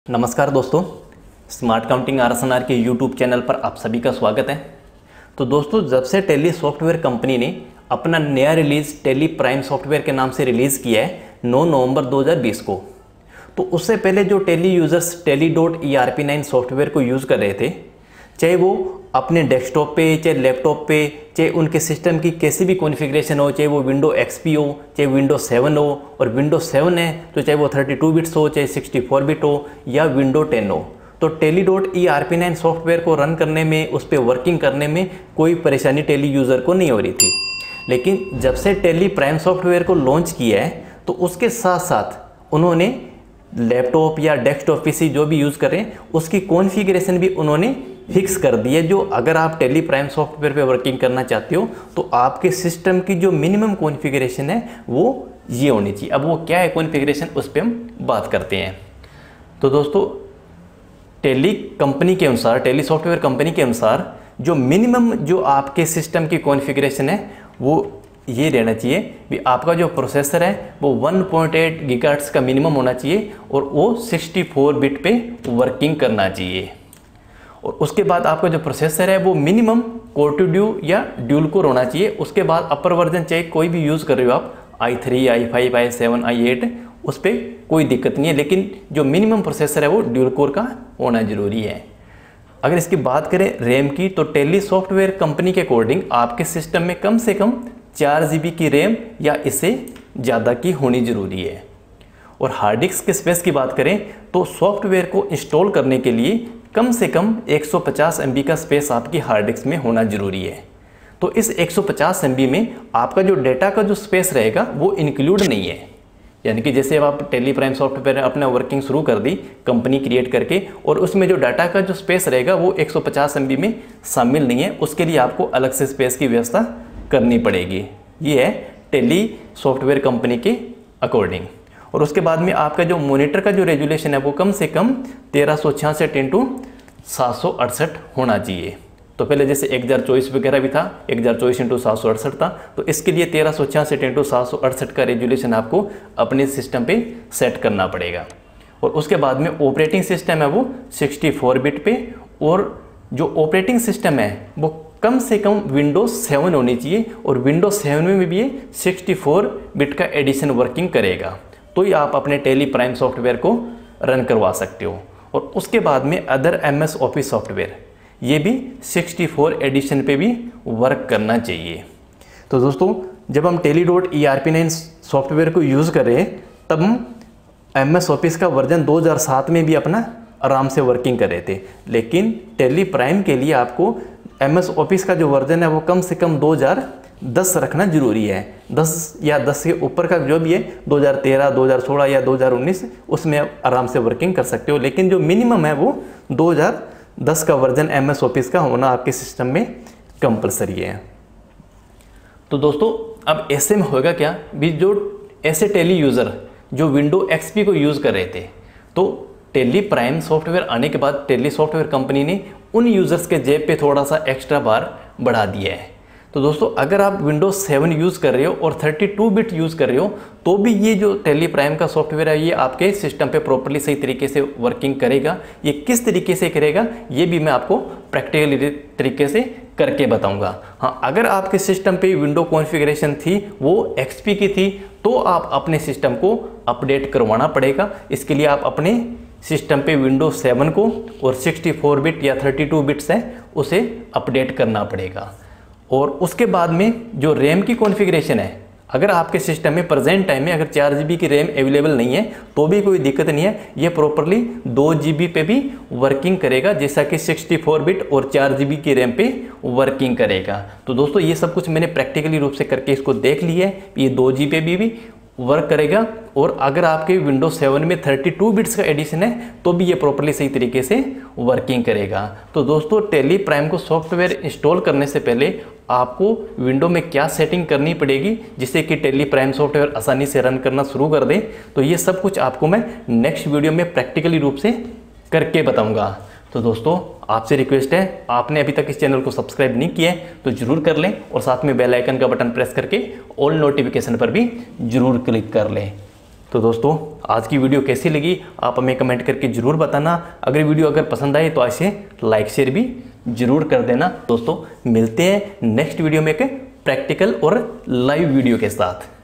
नमस्कार दोस्तों, smart counting आरएसएनआर के यूट्यूब चैनल पर आप सभी का स्वागत है। तो दोस्तों, जब से टेली सॉफ्टवेयर कंपनी ने अपना नया रिलीज़ टेली प्राइम सॉफ्टवेयर के नाम से रिलीज़ किया है 9 नवंबर 2020 को, तो उससे पहले जो टेली यूज़र्स teli.erp9 सॉफ्टवेयर को यूज़ कर रहे थे, चाहे वो अपने डेस्कटॉप पे, चाहे लैपटॉप पे, चाहे उनके सिस्टम की कैसी भी कॉन्फ़िगरेशन हो, चाहे वो विंडो XP हो, चाहे विंडो 7 हो, और विंडो 7 है तो चाहे वो 32 बिट्स हो, चाहे 64 बिट हो या विंडो 10 हो, तो teli.erp9 सॉफ्टवेयर को रन करने में, उस पर वर्किंग करने में कोई परेशानी टेली यूज़र को नहीं हो रही थी। लेकिन जब से टेली प्राइम सॉफ्टवेयर को लॉन्च किया है, तो उसके साथ साथ उन्होंने लैपटॉप या डेस्कटॉप PC जो भी यूज़ करें, उसकी कॉन्फ़िगरेशन भी उन्होंने फिक्स कर दी है। जो अगर आप टेली प्राइम सॉफ्टवेयर पे वर्किंग करना चाहते हो, तो आपके सिस्टम की जो मिनिमम कॉन्फ़िगरेशन है वो ये होनी चाहिए। अब वो क्या है कॉन्फ़िगरेशन, उस पर हम बात करते हैं। तो दोस्तों, टेली कंपनी के अनुसार, टेली सॉफ्टवेयर कंपनी के अनुसार जो मिनिमम जो आपके सिस्टम की कॉन्फ़िगरेशन है वो ये रहना चाहिए कि आपका जो प्रोसेसर है वो 1.8 गीगाहर्ट्ज़ का मिनिमम होना चाहिए और वो 64 बिट पे वर्किंग करना चाहिए। और उसके बाद आपका जो प्रोसेसर है वो मिनिमम कोर टू ड्यू या ड्यूल कोर होना चाहिए। उसके बाद अपर वर्जन चाहे कोई भी यूज़ कर रहे हो आप, i3, i5, i7, i8, उस पर कोई दिक्कत नहीं है, लेकिन जो मिनिमम प्रोसेसर है वो ड्यूल कोर का होना ज़रूरी है। अगर इसकी बात करें रैम की, तो टेली सॉफ्टवेयर कंपनी के अकॉर्डिंग आपके सिस्टम में कम से कम 4 GB की रैम या इससे ज़्यादा की होनी ज़रूरी है। और हार्ड डिस्क के स्पेस की बात करें तो सॉफ्टवेयर को इंस्टॉल करने के लिए कम से कम 150 MB का स्पेस आपकी हार्ड डिस्क में होना ज़रूरी है। तो इस 150 MB में आपका जो डेटा का जो स्पेस रहेगा वो इंक्लूड नहीं है। यानी कि जैसे अब आप टेली प्राइम सॉफ्टवेयर अपना वर्किंग शुरू कर दी कंपनी क्रिएट करके, और उसमें जो डाटा का जो स्पेस रहेगा वो 150 MB में शामिल नहीं है, उसके लिए आपको अलग से स्पेस की व्यवस्था करनी पड़ेगी। ये है टेली सॉफ्टवेयर कंपनी के अकॉर्डिंग। और उसके बाद में आपका जो मॉनिटर का जो रेजुलेशन है वो कम से कम 1366 × 768 होना चाहिए। तो पहले जैसे 1024 वगैरह भी था, 1024 × 768 था, तो इसके लिए 1366 × 768 का रेजुलेशन आपको अपने सिस्टम पे सेट करना पड़ेगा। और उसके बाद में ऑपरेटिंग सिस्टम है वो 64 बिट पे, और जो ऑपरेटिंग सिस्टम है वो कम से कम विंडोज 7 होनी चाहिए, और विंडोज 7 में भी ये 64 बिट का एडिशन वर्किंग करेगा, तो ही आप अपने टेली प्राइम सॉफ्टवेयर को रन करवा सकते हो। और उसके बाद में अदर MS ऑफिस सॉफ्टवेयर ये भी 64 एडिशन पे भी वर्क करना चाहिए। तो दोस्तों, जब हम teli.erp9 सॉफ्टवेयर को यूज़ कर रहे हैं, तब हम MS ऑफिस का वर्जन 2007 में भी अपना आराम से वर्किंग कर रहे थे। लेकिन टेली प्राइम के लिए आपको MS ऑफिस का जो वर्जन है वो कम से कम 2010 रखना जरूरी है। 10 या 10 के ऊपर का जो भी है 2013, 2016 या 2019, उसमें आप आराम से वर्किंग कर सकते हो। लेकिन जो मिनिमम है वो 2010 का वर्जन MS ऑफिस का होना आपके सिस्टम में कंपलसरी है। तो दोस्तों, अब ऐसे में होगा क्या भी, जो ऐसे टेली यूज़र जो विंडो XP को यूज़ कर रहे थे, तो टेली प्राइम सॉफ्टवेयर आने के बाद टेली सॉफ्टवेयर कंपनी ने उन यूज़र्स के जेब पे थोड़ा सा एक्स्ट्रा बार बढ़ा दिया है। तो दोस्तों, अगर आप विंडोज 7 यूज़ कर रहे हो और 32 बिट यूज़ कर रहे हो, तो भी ये जो टेली प्राइम का सॉफ्टवेयर है ये आपके सिस्टम पे प्रॉपर्ली सही तरीके से वर्किंग करेगा। ये किस तरीके से करेगा ये भी मैं आपको प्रैक्टिकल तरीके से करके बताऊंगा। हाँ, अगर आपके सिस्टम पे विंडो कॉन्फ़िगरेशन थी वो XP की थी, तो आप अपने सिस्टम को अपडेट करवाना पड़ेगा। इसके लिए आप अपने सिस्टम पे विंडोज 7 को और 64 बिट या 32 बिट्स है उसे अपडेट करना पड़ेगा। और उसके बाद में जो रैम की कॉन्फ़िगरेशन है, अगर आपके सिस्टम में प्रेजेंट टाइम में अगर 4 GB की रैम अवेलेबल नहीं है तो भी कोई दिक्कत नहीं है, ये प्रॉपरली 2 GB पे भी वर्किंग करेगा, जैसा कि 64 बिट और 4 GB की रैम पे वर्किंग करेगा। तो दोस्तों, ये सब कुछ मैंने प्रैक्टिकली रूप से करके इसको देख लिया है, ये 2 GB पे भी वर्क करेगा। और अगर आपके विंडोज 7 में 32 बिट्स का एडिशन है तो भी ये प्रॉपर्ली सही तरीके से वर्किंग करेगा। तो दोस्तों, टेली प्राइम को सॉफ्टवेयर इंस्टॉल करने से पहले आपको विंडो में क्या सेटिंग करनी पड़ेगी जिससे कि टेली प्राइम सॉफ्टवेयर आसानी से रन करना शुरू कर दे, तो ये सब कुछ आपको मैं नेक्स्ट वीडियो में प्रैक्टिकली रूप से करके बताऊँगा। तो दोस्तों, आपसे रिक्वेस्ट है, आपने अभी तक इस चैनल को सब्सक्राइब नहीं किया है तो जरूर कर लें, और साथ में बेल आइकन का बटन प्रेस करके ऑल नोटिफिकेशन पर भी जरूर क्लिक कर लें। तो दोस्तों आज की वीडियो कैसी लगी आप हमें कमेंट करके ज़रूर बताना। अगर वीडियो अगर पसंद आए तो ऐसे लाइक शेयर भी ज़रूर कर देना। दोस्तों मिलते हैं नेक्स्ट वीडियो में एक प्रैक्टिकल और लाइव वीडियो के साथ।